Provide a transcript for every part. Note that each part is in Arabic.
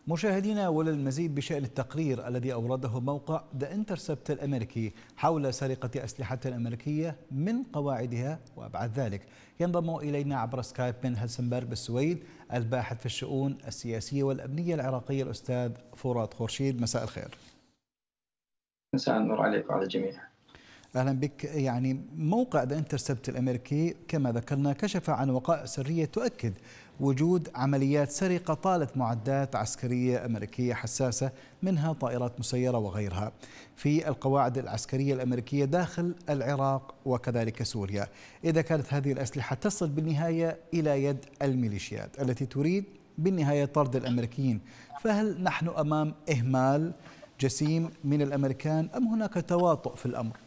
مشاهدينا، وللمزيد بشأن التقرير الذي أورده موقع ذا انترسبت الأمريكي حول سرقة أسلحة أمريكية من قواعدها وأبعاد ذلك، ينضم إلينا عبر سكايب من هلسنبرغ بالسويد الباحث في الشؤون السياسية والأمنية العراقية الأستاذ فرات خورشيد. مساء الخير. مساء النور عليك وعلى الجميع. أهلا بك. يعني موقع ذا انترسبت الأمريكي كما ذكرنا كشف عن وقائع سرية تؤكد وجود عمليات سرقة طالت معدات عسكرية أمريكية حساسة، منها طائرات مسيرة وغيرها، في القواعد العسكرية الأمريكية داخل العراق وكذلك سوريا. إذا كانت هذه الأسلحة تصل بالنهاية إلى يد الميليشيات التي تريد بالنهاية طرد الأمريكيين، فهل نحن أمام إهمال جسيم من الأمريكان أم هناك تواطؤ في الأمر؟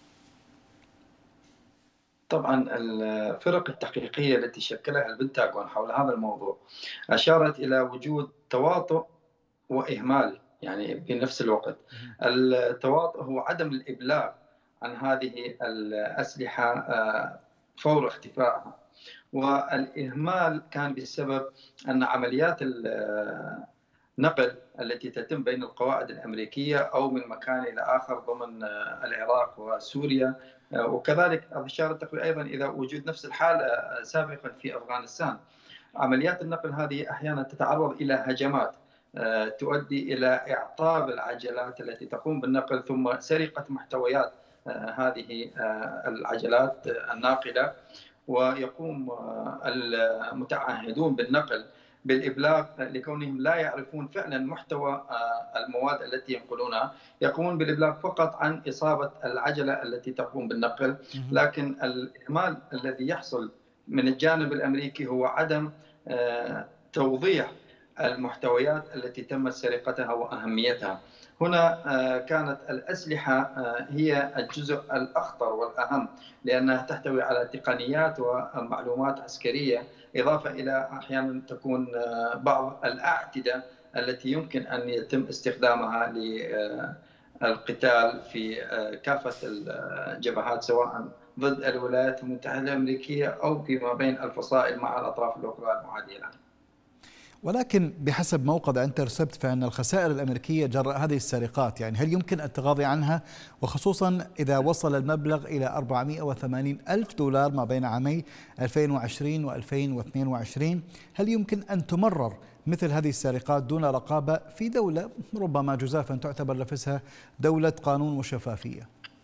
طبعا الفرق التحقيقية التي شكلها البنتاغون حول هذا الموضوع أشارت إلى وجود تواطؤ وإهمال يعني بنفس الوقت. التواطؤ هو عدم الإبلاغ عن هذه الأسلحة فور اختفائها، والإهمال كان بسبب أن عمليات النقل التي تتم بين القواعد الأمريكية أو من مكان إلى آخر ضمن العراق وسوريا، وكذلك أشار التقرير أيضا إلى وجود نفس الحال سابقا في أفغانستان. عمليات النقل هذه أحيانا تتعرض إلى هجمات تؤدي إلى إعطاب العجلات التي تقوم بالنقل ثم سرقة محتويات هذه العجلات الناقلة، ويقوم المتعهدون بالنقل بالإبلاغ لكونهم لا يعرفون فعلا محتوى المواد التي ينقلونها، يقومون بالإبلاغ فقط عن إصابة العجلة التي تقوم بالنقل. لكن الإهمال الذي يحصل من الجانب الأمريكي هو عدم توضيح المحتويات التي تم سرقتها وأهميتها. هنا كانت الأسلحة هي الجزء الأخطر والأهم، لأنها تحتوي على تقنيات ومعلومات عسكرية، إضافة إلى أحيانا تكون بعض الأعتدة التي يمكن أن يتم استخدامها للقتال في كافة الجبهات، سواء ضد الولايات المتحدة الأمريكية أو فيما بين الفصائل مع الأطراف الأخرى المعادية لها. ولكن بحسب موقع انترسبت فإن الخسائر الأمريكية جراء هذه السرقات، يعني هل يمكن التغاضي عنها، وخصوصا إذا وصل المبلغ إلى 480 ألف دولار ما بين عامي 2020 و2022؟ هل يمكن أن تمرر مثل هذه السرقات دون رقابة في دولة ربما جزافا تعتبر نفسها دولة قانون وشفافية؟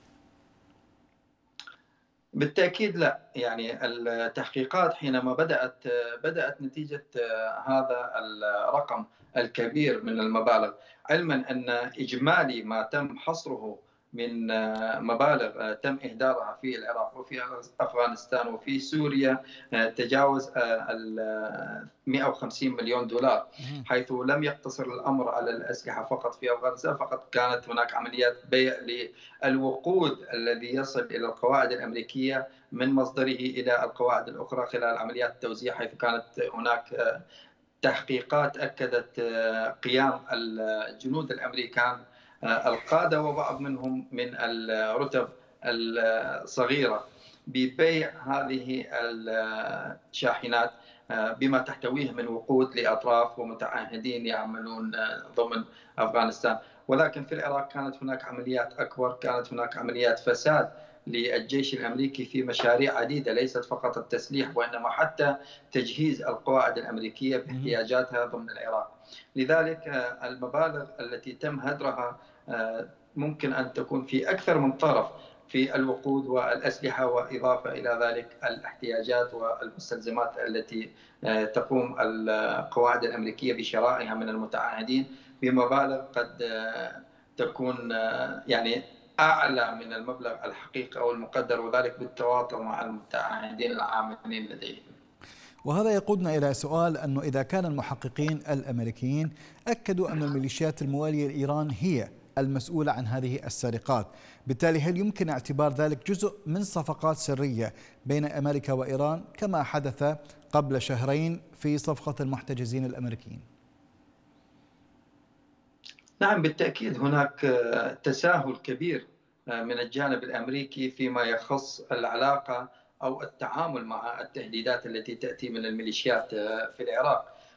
بالتأكيد لا. يعني التحقيقات حينما بدأت نتيجة هذا الرقم الكبير من المبالغ، علما أن إجمالي ما تم حصره من مبالغ تم إهدارها في العراق وفي أفغانستان وفي سوريا تجاوز 150 مليون دولار، حيث لم يقتصر الأمر على الأسلحة فقط في أفغانستان، فقط كانت هناك عمليات بيع للوقود الذي يصل إلى القواعد الأمريكية من مصدره إلى القواعد الأخرى خلال عمليات التوزيع، حيث كانت هناك تحقيقات أكدت قيام الجنود الأمريكان القادة وبعض منهم من الرتب الصغيرة ببيع هذه الشاحنات بما تحتويه من وقود لأطراف ومتعهدين يعملون ضمن أفغانستان. ولكن في العراق كانت هناك عمليات أكبر، كانت هناك عمليات فساد للجيش الأمريكي في مشاريع عديدة، ليست فقط التسليح وإنما حتى تجهيز القواعد الأمريكية باحتياجاتها ضمن العراق. لذلك المبالغ التي تم هدرها ممكن أن تكون في أكثر من طرف، في الوقود والأسلحة، وإضافة إلى ذلك الاحتياجات والمستلزمات التي تقوم القواعد الأمريكية بشرائها من المتعهدين بمبالغ قد تكون يعني أعلى من المبلغ الحقيقي أو المقدر، وذلك بالتواطؤ مع المتعهدين العاملين لديهم. وهذا يقودنا إلى سؤال، أنه إذا كان المحققين الأمريكيين أكدوا أن الميليشيات الموالية لإيران هي المسؤولة عن هذه السرقات، بالتالي هل يمكن اعتبار ذلك جزء من صفقات سرية بين أمريكا وإيران كما حدث قبل شهرين في صفقة المحتجزين الأمريكيين؟ نعم بالتأكيد هناك تساهل كبير من الجانب الأمريكي فيما يخص العلاقة أو التعامل مع التهديدات التي تأتي من الميليشيات في العراق،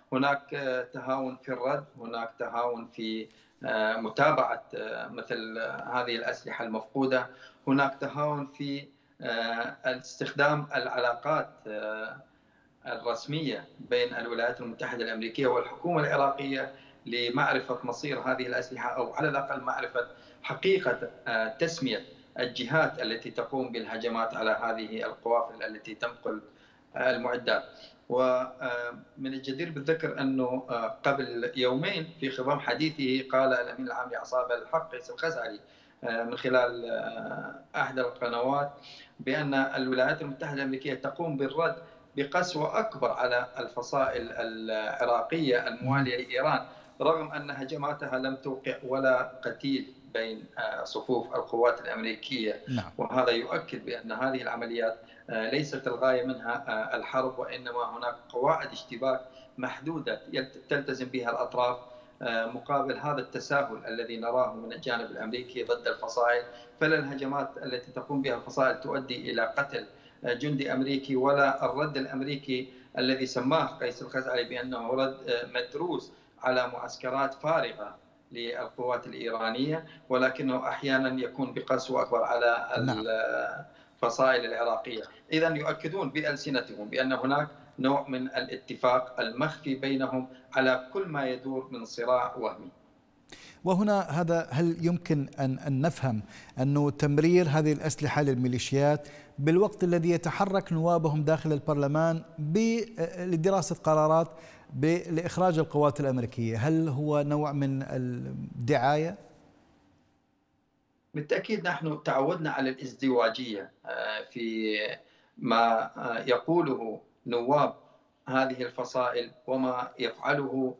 هناك تهاون في الرد، هناك تهاون في متابعة مثل هذه الأسلحة المفقودة، هناك تهاون في استخدام العلاقات الرسمية بين الولايات المتحدة الأمريكية والحكومة العراقية لمعرفة مصير هذه الأسلحة، أو على الأقل معرفة حقيقة تسمية الجهات التي تقوم بالهجمات على هذه القوافل التي تنقل المعدات. ومن الجدير بالذكر أنه قبل يومين في خضم حديثه قال الأمين العام لعصابة الحق قيس الخزعلي من خلال أحد القنوات بأن الولايات المتحدة الأمريكية تقوم بالرد بقسوة أكبر على الفصائل العراقية الموالية لإيران، رغم أن هجماتها لم توقع ولا قتيل بين صفوف القوات الأمريكية. نعم. وهذا يؤكد بأن هذه العمليات ليست الغاية منها الحرب، وإنما هناك قواعد اشتباك محدودة تلتزم بها الأطراف مقابل هذا التساهل الذي نراه من الجانب الأمريكي ضد الفصائل. فلا الهجمات التي تقوم بها الفصائل تؤدي إلى قتل جندي أمريكي، ولا الرد الأمريكي الذي سماه قيس الخزعلي بأنه رد مدروس على معسكرات فارغة للقوات الإيرانية، ولكنه أحيانا يكون بقسوة أكبر على الفصائل العراقية. إذن يؤكدون بألسنتهم بأن هناك نوع من الاتفاق المخفي بينهم على كل ما يدور من صراع وهمي. وهنا هل يمكن أن نفهم أنه تمرير هذه الأسلحة للميليشيات بالوقت الذي يتحرك نوابهم داخل البرلمان لدراسة قرارات لإخراج القوات الأمريكية، هل هو نوع من الدعاية؟ بالتأكيد نحن تعودنا على الازدواجية في ما يقوله نواب هذه الفصائل وما يفعله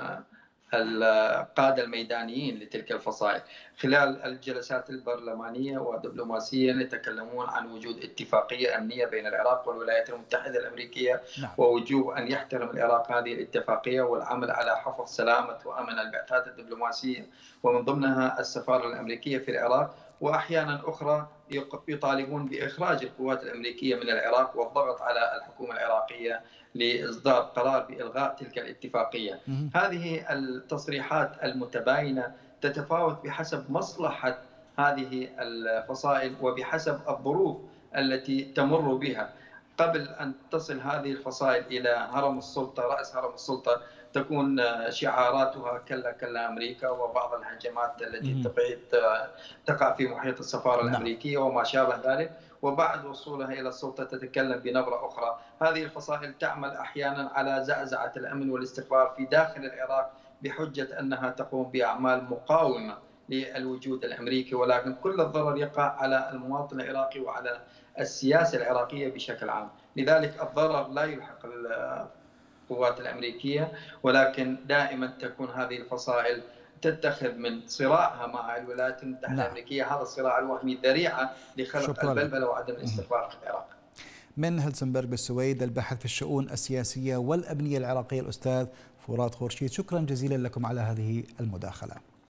القادة الميدانيين لتلك الفصائل. خلال الجلسات البرلمانية ودبلوماسية يتكلمون عن وجود اتفاقية أمنية بين العراق والولايات المتحدة الأمريكية، نعم. ووجوب أن يحترم العراق هذه الاتفاقية والعمل على حفظ سلامة وأمن البعثات الدبلوماسية، ومن ضمنها السفارة الأمريكية في العراق. وأحيانا أخرى يطالبون بإخراج القوات الأمريكية من العراق والضغط على الحكومة العراقية لإصدار قرار بإلغاء تلك الاتفاقية. هذه التصريحات المتباينة تتفاوت بحسب مصلحة هذه الفصائل وبحسب الظروف التي تمر بها. قبل أن تصل هذه الفصائل إلى هرم السلطة، رأس هرم السلطة، تكون شعاراتها كلا كلا أمريكا، وبعض الهجمات التي تقع في محيط السفارة الأمريكية وما شابه ذلك. وبعد وصولها إلى السلطة تتكلم بنبرة أخرى. هذه الفصائل تعمل أحيانا على زعزعة الأمن والاستقرار في داخل العراق بحجة أنها تقوم بأعمال مقاومة للوجود الأمريكي، ولكن كل الضرر يقع على المواطن العراقي وعلى السياسة العراقية بشكل عام. لذلك الضرر لا يلحق القوات الأمريكية، ولكن دائما تكون هذه الفصائل تتخذ من صراعها مع الولايات المتحدة الأمريكية هذا الصراع الوهمي ذريعة لخلق البلبلة وعدم الاستقرار في العراق. من هلسنبرغ بالسويد الباحث في الشؤون السياسية والأمنية العراقية الأستاذ فرات خورشيد، شكرا جزيلا لكم على هذه المداخلة.